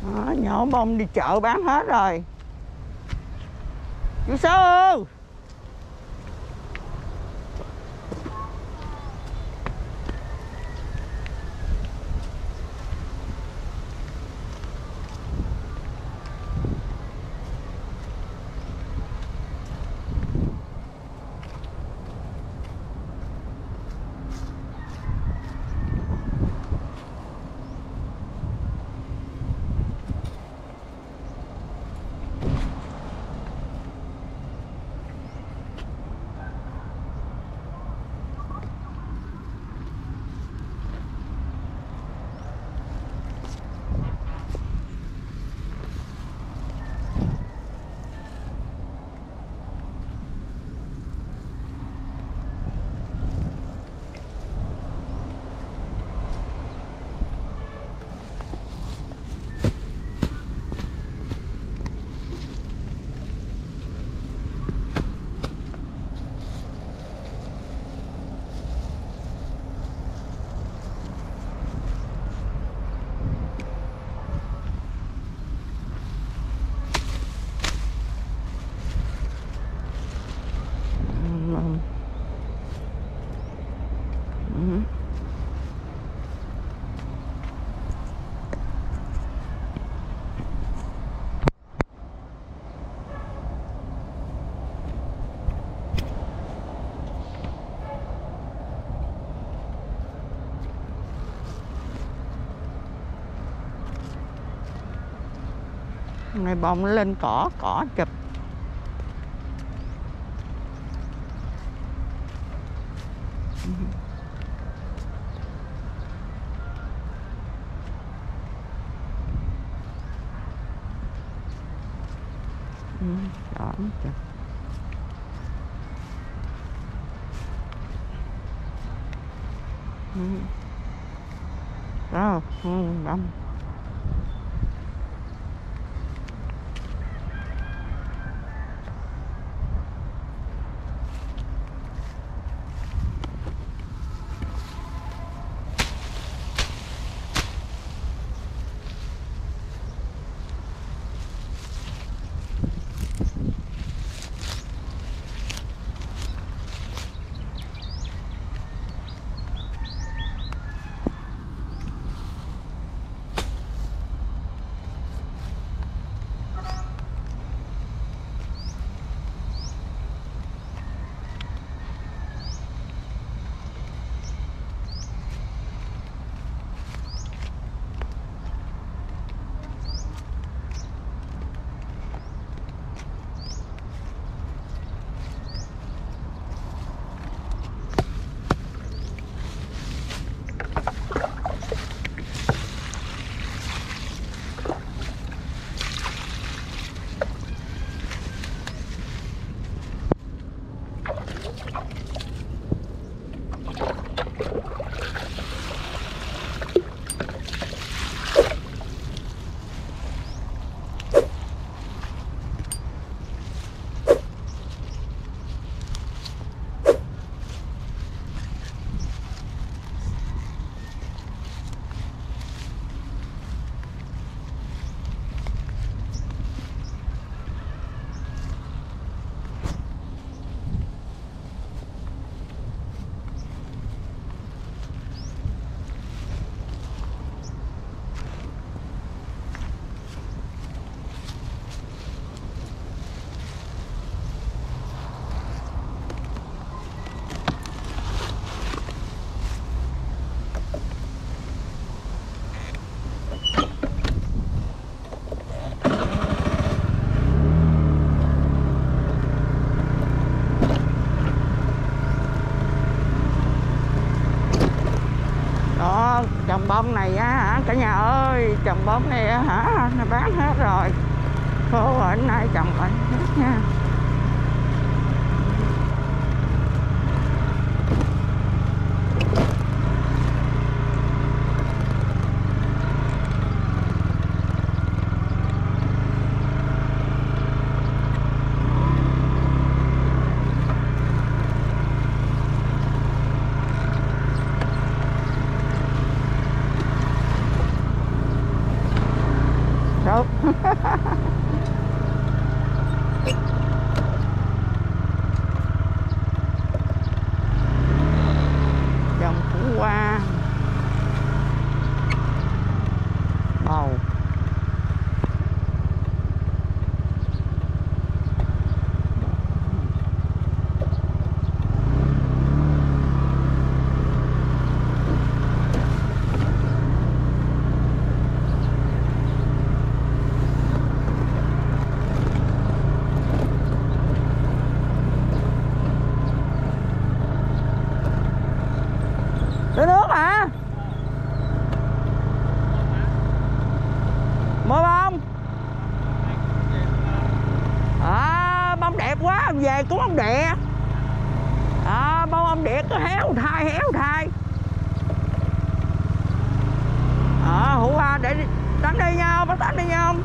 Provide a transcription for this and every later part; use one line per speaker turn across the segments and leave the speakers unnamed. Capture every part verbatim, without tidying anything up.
Đó, nhổ bông đi chợ bán hết rồi. Chú Sư. Này bông lên cỏ, cỏ chụp. Ừ, đó chụp. Ừ. Đó, không bông. Trồng bông này á hả cả nhà ơi, trồng bông này á hả nó bán hết rồi, khô rồi nay trồng lại hết nha. được. Dòng Phú Hoa bầu. Tưới nước hả? Mua bông. À, bông đẹp quá, về cũng bông đẻ. À, bông bông đẻ có héo thai, héo thai. À, hủ hoa để đánh đi nhau, bắt đánh đi nhau.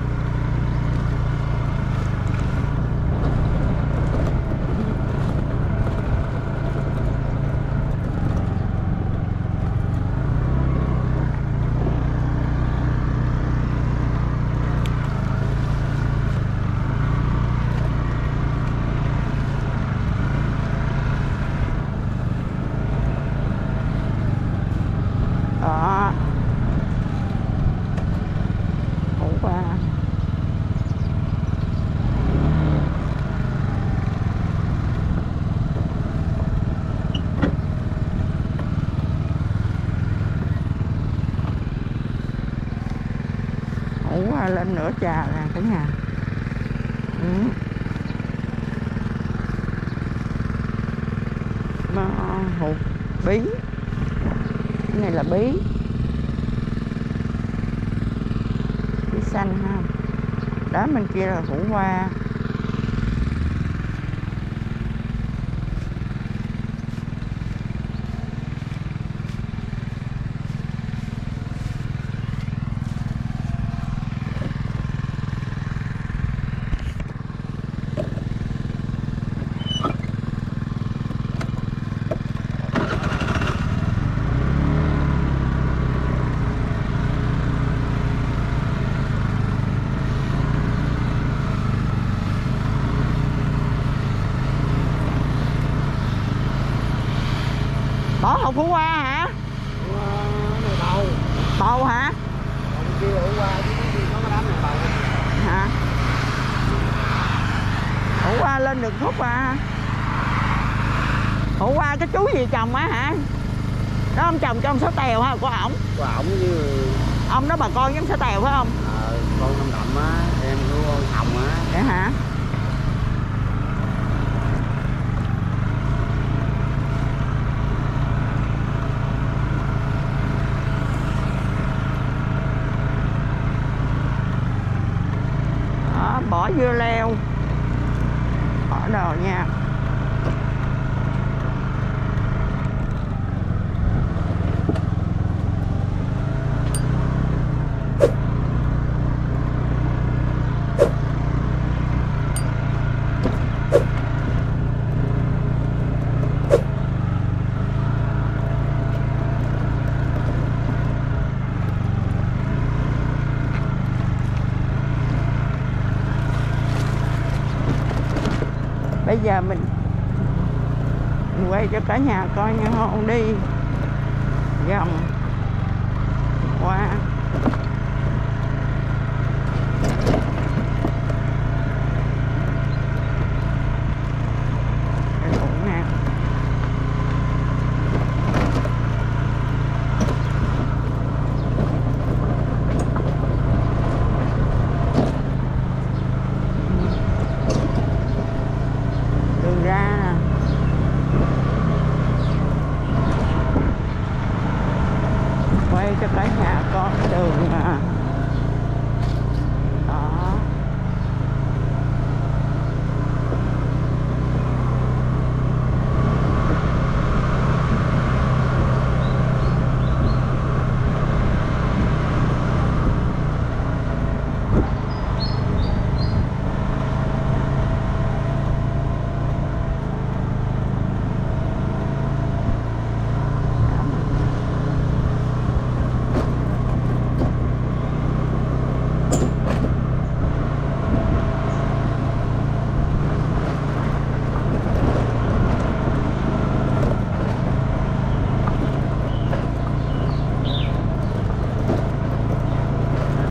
Đó. Hủ hoa. Hủ hoa lên nửa trà nè cả nhà. Ừ. Mà hủ bí. Cái này là bí. Bí xanh ha. Đó bên kia là hủ hoa. Bỏ hộp hủ hoa hả?
Bầu.
Bầu hả?
Còn kia hủ hoa chứ có cái đám này bầu.
Hả? Hủ hoa lên được khúc à. Hủ hoa cái chú gì trồng á hả? Đó ông trồng cho ông Sáu Tèo ha, của ổng.
Của ổng với
Ông đó bà con giống Sáu Tèo phải không?
ờ, con Năm Đậm á, em của con Hồng á.
Vậy hả? Đó, bỏ dưa leo. Bỏ đồ nha. Bây giờ mình, mình quay cho cả nhà coi nha, không đi vòng qua. Cái đủ nè. Đường ra nè. Quay cho cả nhà coi đường mà